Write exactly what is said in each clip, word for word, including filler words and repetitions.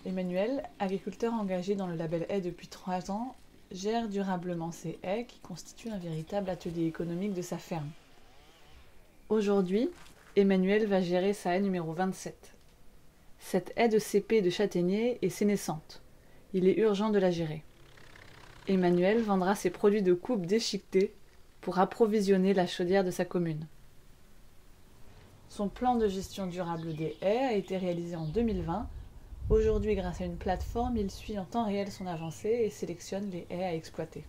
Emmanuel, agriculteur engagé dans le label Haie depuis trois ans, gère durablement ses haies qui constituent un véritable atelier économique de sa ferme. Aujourd'hui, Emmanuel va gérer sa haie numéro vingt-sept. Cette haie de cépé et de châtaignier est sénescente. Il est urgent de la gérer. Emmanuel vendra ses produits de coupe déchiquetés pour approvisionner la chaudière de sa commune. Son plan de gestion durable des haies a été réalisé en deux mille vingt. Aujourd'hui, grâce à une plateforme, il suit en temps réel son avancée et sélectionne les haies à exploiter.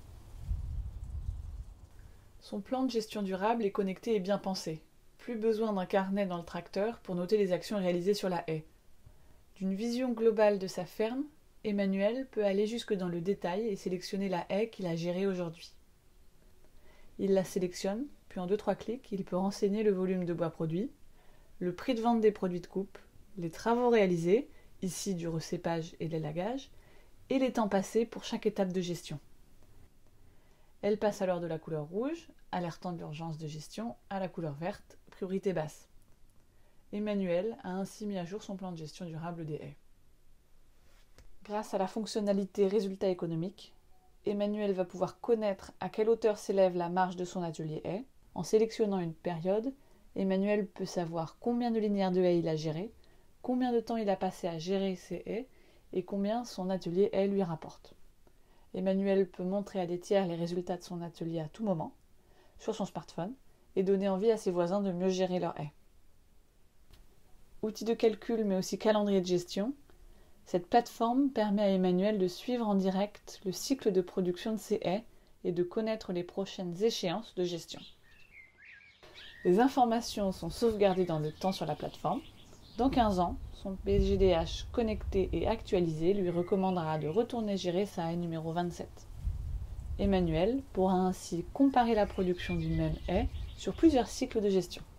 Son plan de gestion durable est connecté et bien pensé. Plus besoin d'un carnet dans le tracteur pour noter les actions réalisées sur la haie. D'une vision globale de sa ferme, Emmanuel peut aller jusque dans le détail et sélectionner la haie qu'il a gérée aujourd'hui. Il la sélectionne, puis en deux trois clics, il peut renseigner le volume de bois produit, le prix de vente des produits de coupe, les travaux réalisés, ici du recépage et de l'élagage, et les temps passés pour chaque étape de gestion. Elle passe alors de la couleur rouge, alertant de l'urgence de gestion, à la couleur verte, priorité basse. Emmanuel a ainsi mis à jour son plan de gestion durable des haies. Grâce à la fonctionnalité résultat économique, Emmanuel va pouvoir connaître à quelle hauteur s'élève la marge de son atelier haies. En sélectionnant une période, Emmanuel peut savoir combien de linéaires de haies il a géré, combien de temps il a passé à gérer ses haies et combien son atelier haies lui rapporte. Emmanuel peut montrer à des tiers les résultats de son atelier à tout moment, sur son smartphone, et donner envie à ses voisins de mieux gérer leurs haies. Outil de calcul mais aussi calendrier de gestion, cette plateforme permet à Emmanuel de suivre en direct le cycle de production de ses haies et de connaître les prochaines échéances de gestion. Les informations sont sauvegardées dans le temps sur la plateforme. Dans quinze ans, son P G D H connecté et actualisé lui recommandera de retourner gérer sa haie numéro vingt-sept. Emmanuel pourra ainsi comparer la production d'une même haie sur plusieurs cycles de gestion.